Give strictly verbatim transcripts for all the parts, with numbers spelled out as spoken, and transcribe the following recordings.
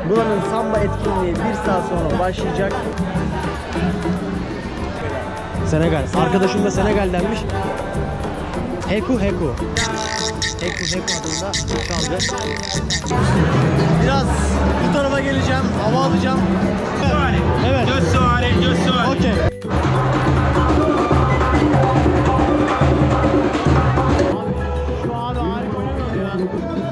Buranın samba etkinliği bir saat sonra başlayacak. Senegal. Arkadaşım da Senegal'denmiş. Heku Heku. Heku Heku adında çaldı. Biraz bu tarafa geleceğim, hava alacağım. Evet. Okey. Şu an harika oynamıyor ya.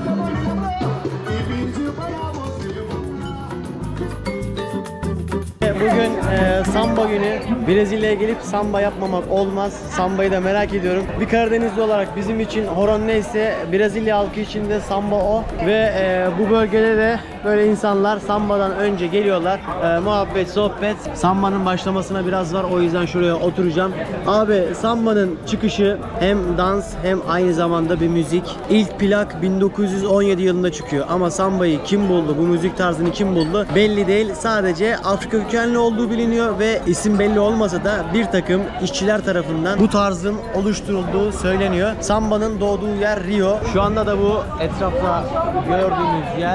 Bugün e, samba günü. Brezilya'ya gelip samba yapmamak olmaz. Sambayı da merak ediyorum. Bir Karadenizli olarak bizim için horon neyse Brezilya halkı için de samba o. Ve e, bu bölgede de böyle insanlar sambadan önce geliyorlar. E, muhabbet, sohbet. Sambanın başlamasına biraz var. O yüzden şuraya oturacağım. Abi sambanın çıkışı hem dans hem aynı zamanda bir müzik. İlk plak bin dokuz yüz on yedi yılında çıkıyor. Ama sambayı kim buldu? Bu müzik tarzını kim buldu? Belli değil. Sadece Afrika kökenli olduğu biliniyor ve isim belli olmasa da bir takım işçiler tarafından bu tarzın oluşturulduğu söyleniyor. Samba'nın doğduğu yer Rio. Şu anda da bu etrafta gördüğünüz yer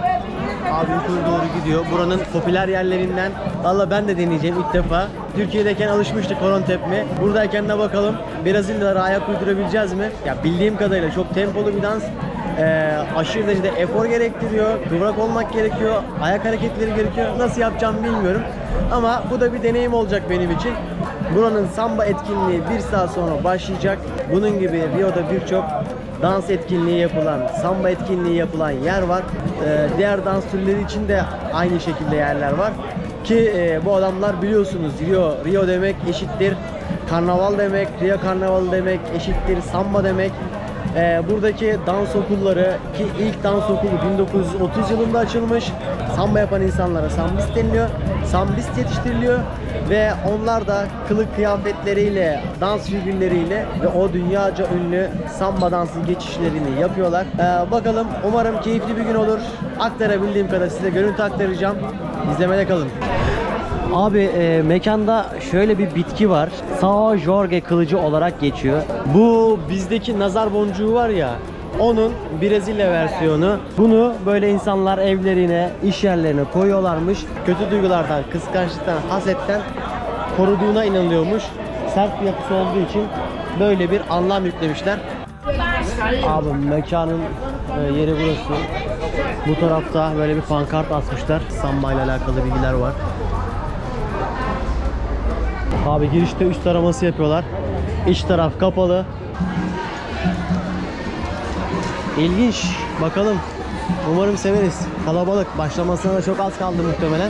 abi yukarı doğru gidiyor. Buranın popüler yerlerinden. Valla ben de deneyeceğim ilk defa. Türkiye'deyken alışmıştık horon tepme. Buradayken de bakalım Brezilyalara ayak uydurabileceğiz mi? Ya bildiğim kadarıyla çok tempolu bir dans. Ee, aşırı derecede efor gerektiriyor, kıvrak olmak gerekiyor, ayak hareketleri gerekiyor. Nasıl yapacağımı bilmiyorum. Ama bu da bir deneyim olacak benim için. Buranın samba etkinliği bir saat sonra başlayacak. Bunun gibi Rio'da birçok dans etkinliği yapılan, samba etkinliği yapılan yer var. Ee, diğer dans türleri için de aynı şekilde yerler var. Ki e, bu adamlar biliyorsunuz Rio, Rio demek eşittir karnaval demek, Rio karnavalı demek eşittir samba demek. Ee, buradaki dans okulları ki ilk dans okulu bin dokuz yüz otuz yılında açılmış. Samba yapan insanlara sambist deniliyor. Sambist yetiştiriliyor ve onlar da kılık kıyafetleriyle, dans figürleriyle ve o dünyaca ünlü samba dansı geçişlerini yapıyorlar. Ee, bakalım umarım keyifli bir gün olur. Aktarabildiğim kadar size görüntü aktaracağım. İzlemede kalın. Abi e, mekanda şöyle bir bitki var. São Jorge kılıcı olarak geçiyor. Bu bizdeki nazar boncuğu var ya, onun Brezilya versiyonu. Bunu böyle insanlar evlerine, iş yerlerine koyuyorlarmış. Kötü duygulardan, kıskançlıktan, hasetten koruduğuna inanılıyormuş. Sert bir yapısı olduğu için böyle bir anlam yüklemişler. Abi mekanın e, yeri burası. Bu tarafta böyle bir pankart asmışlar. Samba ile alakalı bilgiler var. Abi girişte üst taraması yapıyorlar. İç taraf kapalı. İlginç. Bakalım. Umarım severiz. Kalabalık. Başlamasına da çok az kaldı muhtemelen.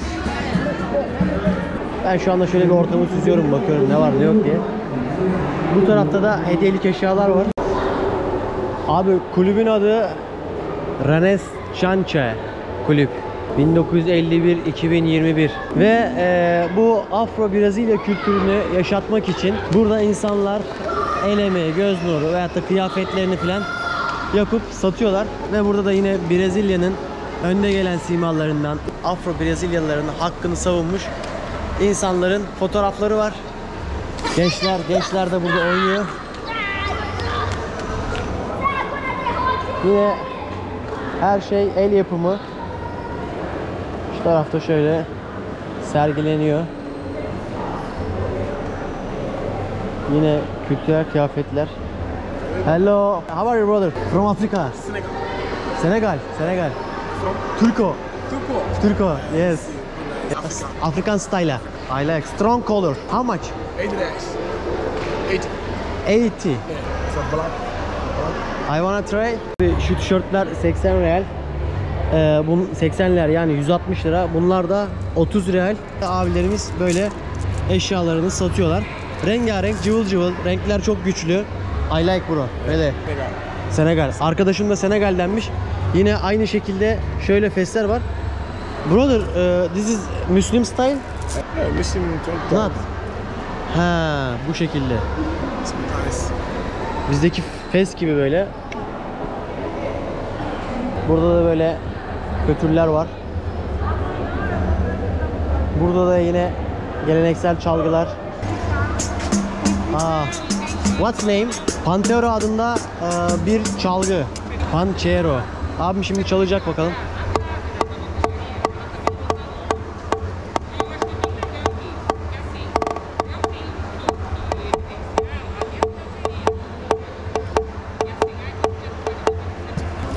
Ben şu anda şöyle bir ortamı süzüyorum. Bakıyorum ne var ne yok diye. Bu tarafta da hediyelik eşyalar var. Abi kulübün adı Renescence Kulüp. bin dokuz yüz elli bir iki bin yirmi bir ve e, bu Afro Brezilya kültürünü yaşatmak için burada insanlar el emeği, göz nuru veyahut da kıyafetlerini falan yapıp satıyorlar ve burada da yine Brezilya'nın önde gelen simalarından Afro Brezilyalıların hakkını savunmuş insanların fotoğrafları var. Gençler, gençler de burada oynuyor. Yine her şey el yapımı. Şu tarafta şöyle sergileniyor. Yine kültürel kıyafetler. Hello, how are you brother? From Africa. Senegal. Senegal, Senegal. From Turco. Turco. Turco, yes. African. African style. I like strong color. How much? eighty reais. eighty. eighty. Yeah. For black. I wanna try. Şu tişörtler seksen real. Ee, bunun seksen lira yani yüz altmış lira. Bunlar da otuz real. Abilerimiz böyle eşyalarını satıyorlar. Rengarenk, cıvıl cıvıl. Renkler çok güçlü. I like bro. Öyle. Senegal. Arkadaşım da Senegal'denmiş. Yine aynı şekilde şöyle fesler var. Brother, uh, this is Muslim style? Yeah, Muslim. Not. Ha, bu şekilde. Nice. Bizdeki fes gibi böyle. Burada da böyle kötürler var. Burada da yine geleneksel çalgılar. Aa, what's name? Panteiro adında e, bir çalgı. Panchero. Abim şimdi çalacak bakalım.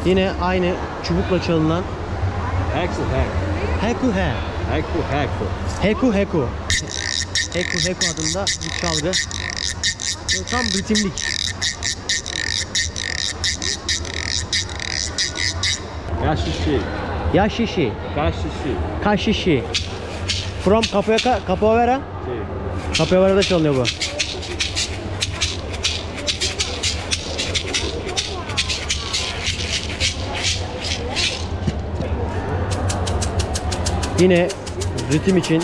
Yine aynı çubukla çalınan Heku hek. Heku he. Heku heku. Heku Heku. Heku Heku adında bir çalgı. Tam ritimlik. Yashishi. Yashishi. Kashishi. Kashishi. From Capoeira, Capoeira. Capoeira'da çalınıyor bu. Yine ritim için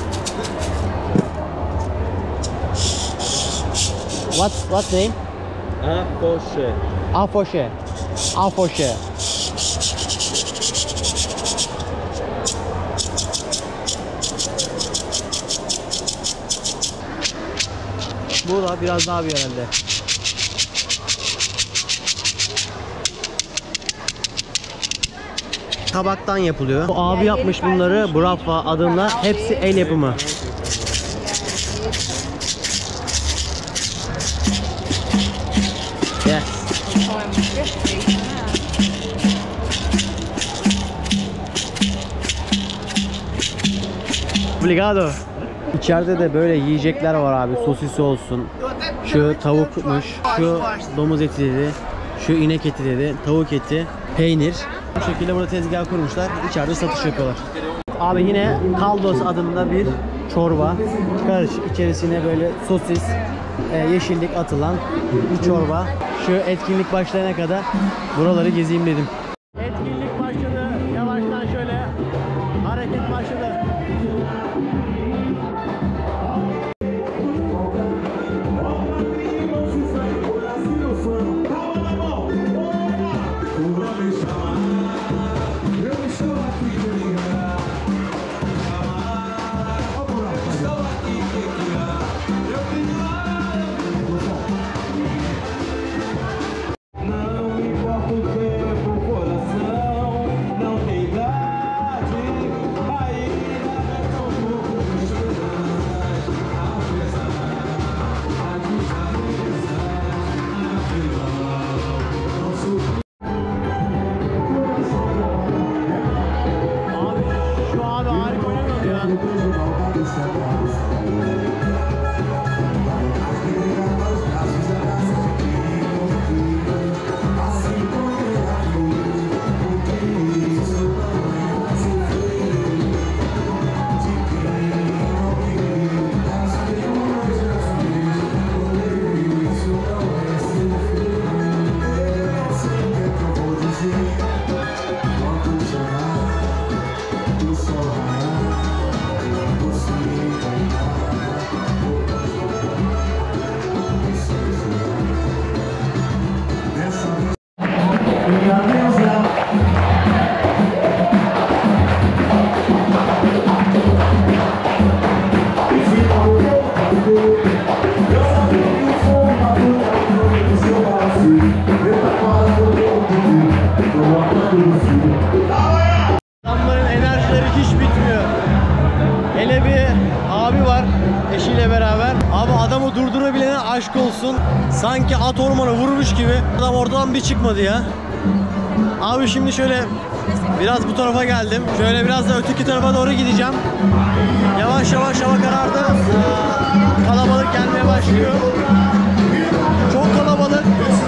What what name? Afoshe. Afoshe. Afoshe. Bu da biraz daha bir herhalde. Tabaktan yapılıyor. Bu abi yapmış bunları Brafa adına. Hepsi el yapımı. Yes. Obrigado. İçeride de böyle yiyecekler var abi. Sosisi olsun. Şu tavukmuş. Şu domuz eti dedi. Şu inek eti dedi. Tavuk eti. Peynir. Bu şekilde burada tezgah kurmuşlar. İçeride satış yapıyorlar. Abi yine kaldos adında bir çorba. Karışık içerisine böyle sosis, e, yeşillik atılan bir çorba. Şu etkinlik başlayana kadar buraları gezeyim dedim. Etkinlik başladı. Yavaştan şöyle hareket başladı. Adamların enerjileri hiç bitmiyor. Hele bir abi var eşiyle beraber. Abi adamı durdurabilene aşk olsun. Sanki at ormana vurmuş gibi. Adam oradan bir çıkmadı ya. Abi şimdi şöyle biraz bu tarafa geldim. Şöyle biraz da öteki tarafa doğru gideceğim. Yavaş yavaş hava karardı. Kalabalık gelmeye başlıyor. Çok kalabalık.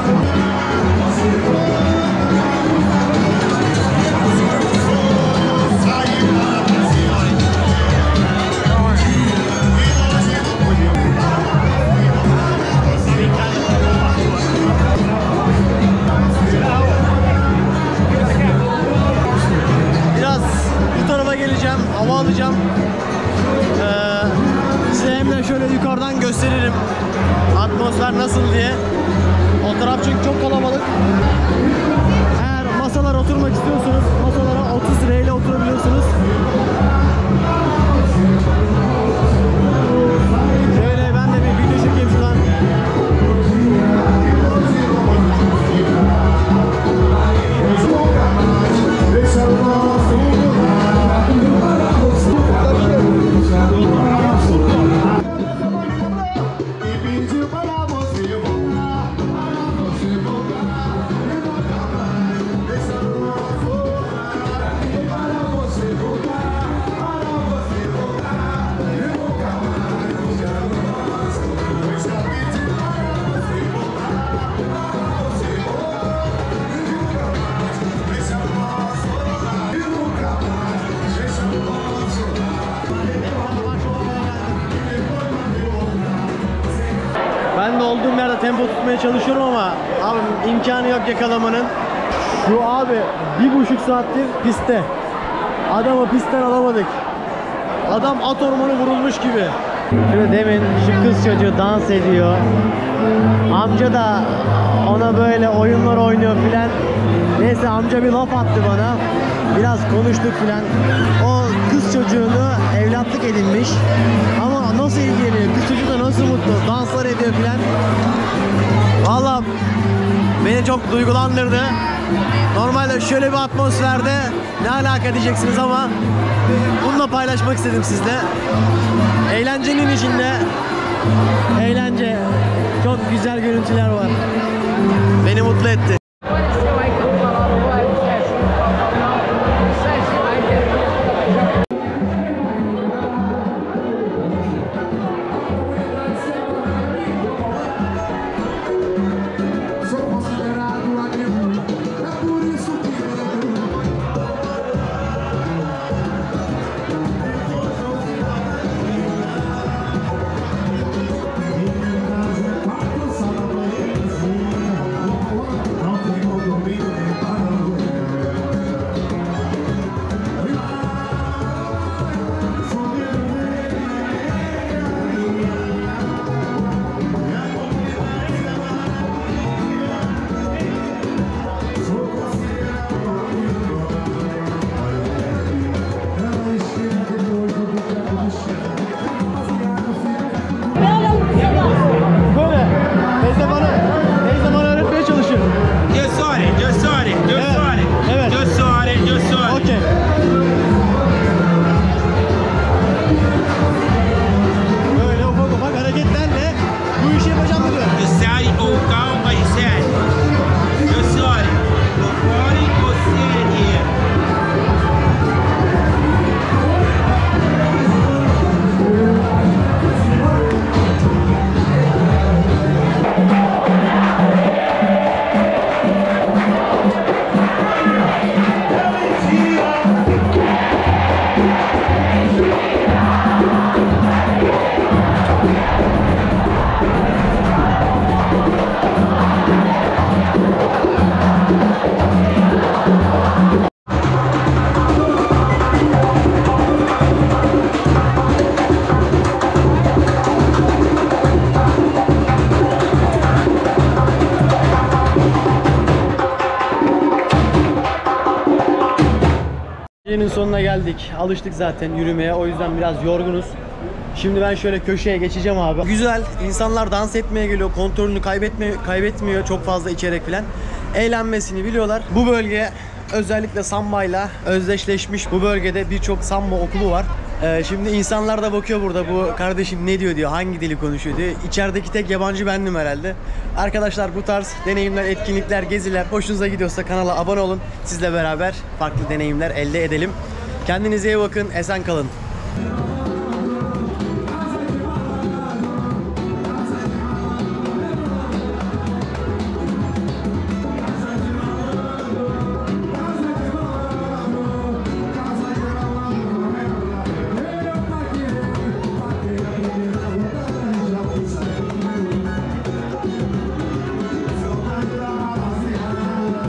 Biraz bu tarafa geleceğim, hava alacağım. Ee, size hem de şöyle yukarıdan gösteririm atmosfer nasıl diye. O taraf çünkü çok kalabalık. Eğer masalara oturmak istiyorsanız masalara otuz lirayla oturabiliyorsunuz. Şöyle ben de bir video çekeyim şuradan. da tempo tutmaya çalışıyorum ama abi imkanı yok yakalamanın. Şu abi bir buçuk saattir pistte. Adamı pistten alamadık. Adam at ormanı vurulmuş gibi. Şöyle demin şu kız çocuğu dans ediyor. Amca da ona böyle oyunlar oynuyor filan. Neyse amca bir laf attı bana. Biraz konuştuk filan. O kız çocuğunu evlatlık edinmiş. Ama nasıl ilgileniyor? Kız çocuğu da nasıl mutlu? Danslar ediyor filan. Vallahi beni çok duygulandırdı. Normalde şöyle bir atmosferde ne alaka diyeceksiniz ama bununla paylaşmak istedim sizle. Eğlencenin içinde eğlence, çok güzel görüntüler var. Beni mutlu etti. Böyle teyze bana, teyze bana öğretmeye çalışıyor. Just sorry, just sorry, just Evet, sorry. evet. Just sorry, just sorry. Okey. Böyle ufak ufak hareketlerle bu işi yapacağım diyor. You say or calma you say. Just sorry. Go party or sit here. Gecenin sonuna geldik. Alıştık zaten yürümeye. O yüzden biraz yorgunuz. Şimdi ben şöyle köşeye geçeceğim abi. Güzel. İnsanlar dans etmeye geliyor. Kontrolünü kaybetme, kaybetmiyor. Çok fazla içerek falan. Eğlenmesini biliyorlar. Bu bölge özellikle sambayla özdeşleşmiş. Bu bölgede birçok samba okulu var. Ee, şimdi insanlar da bakıyor burada, bu kardeşim ne diyor diyor, hangi dili konuşuyor diyor. İçerideki tek yabancı bendim herhalde. Arkadaşlar bu tarz deneyimler, etkinlikler, geziler hoşunuza gidiyorsa kanala abone olun. Sizle beraber farklı deneyimler elde edelim. Kendinize iyi bakın, esen kalın.